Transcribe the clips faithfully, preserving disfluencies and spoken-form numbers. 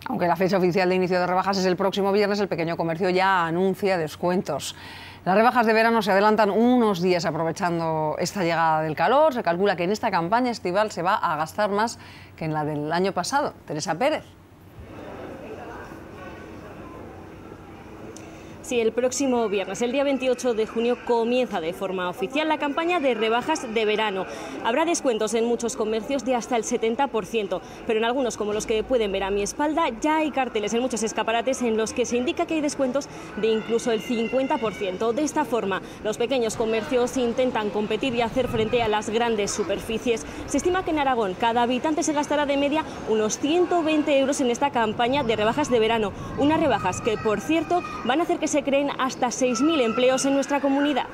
Aunque la fecha oficial de inicio de rebajas es el próximo viernes, el pequeño comercio ya anuncia descuentos. Las rebajas de verano se adelantan unos días aprovechando esta llegada del calor. Se calcula que en esta campaña estival se va a gastar más que en la del año pasado. Teresa Pérez. Sí, el próximo viernes, el día veintiocho de junio, comienza de forma oficial la campaña de rebajas de verano. Habrá descuentos en muchos comercios de hasta el setenta por ciento, pero en algunos, como los que pueden ver a mi espalda, ya hay carteles en muchos escaparates en los que se indica que hay descuentos de incluso el cincuenta por ciento. De esta forma, los pequeños comercios intentan competir y hacer frente a las grandes superficies. Se estima que en Aragón cada habitante se gastará de media unos ciento veinte euros en esta campaña de rebajas de verano. Unas rebajas que, por cierto, van a hacer que se creen hasta seis mil empleos en nuestra comunidad.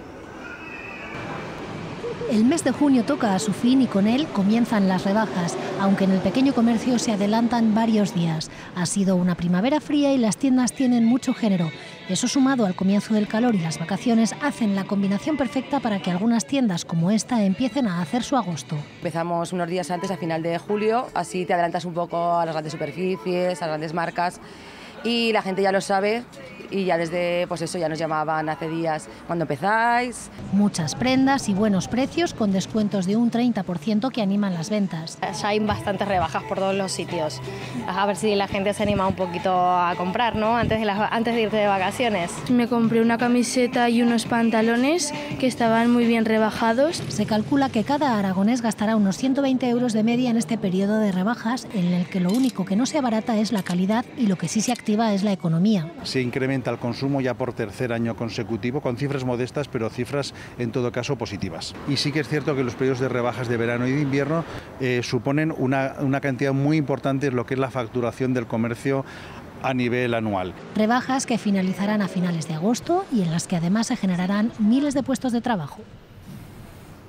El mes de junio toca a su fin y con él comienzan las rebajas, aunque en el pequeño comercio se adelantan varios días. Ha sido una primavera fría y las tiendas tienen mucho género. Eso, sumado al comienzo del calor y las vacaciones, hacen la combinación perfecta para que algunas tiendas como esta empiecen a hacer su agosto. Empezamos unos días antes, a final de julio, así te adelantas un poco a las grandes superficies, a las grandes marcas, y la gente ya lo sabe. Y ya desde, pues eso, ya nos llamaban hace días, ¿cuándo empezáis? Muchas prendas y buenos precios con descuentos de un treinta por ciento que animan las ventas. Ya hay bastantes rebajas por todos los sitios. A ver si la gente se anima un poquito a comprar, ¿no? Antes de, las, antes de irte de vacaciones. Me compré una camiseta y unos pantalones que estaban muy bien rebajados. Se calcula que cada aragonés gastará unos ciento veinte euros de media en este periodo de rebajas, en el que lo único que no se abarata es la calidad y lo que sí se activa es la economía. Se incrementa el consumo ya por tercer año consecutivo, con cifras modestas, pero cifras en todo caso positivas. Y sí que es cierto que los periodos de rebajas de verano y de invierno eh, suponen una, una cantidad muy importante en lo que es la facturación del comercio a nivel anual. Rebajas que finalizarán a finales de agosto y en las que además se generarán miles de puestos de trabajo.